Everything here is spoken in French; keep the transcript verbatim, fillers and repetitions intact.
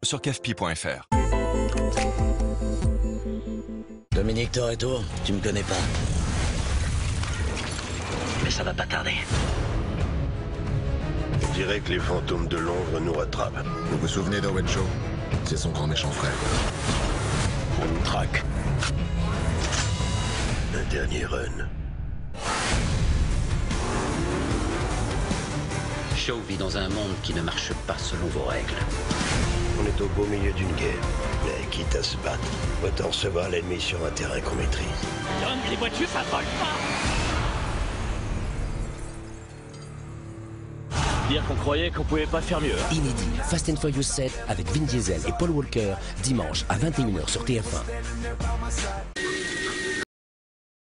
sur C A F P I point F R. Dominique Toretto, tu me connais pas. Mais ça va pas tarder. On dirait que les fantômes de Londres nous rattrapent. Vous vous souvenez d'Owen Shaw? C'est son grand méchant frère. On nous traque. Un dernier run. Shaw vit dans un monde qui ne marche pas selon vos règles. On est au beau milieu d'une guerre. Mais quitte à se battre, autant recevoir l'ennemi sur un terrain qu'on maîtrise. Donne les voitures, ça vole pas. Dire qu'on croyait qu'on pouvait pas faire mieux. Inédit, Fast and Furious sept avec Vin Diesel et Paul Walker, dimanche à vingt et une heures sur T F un.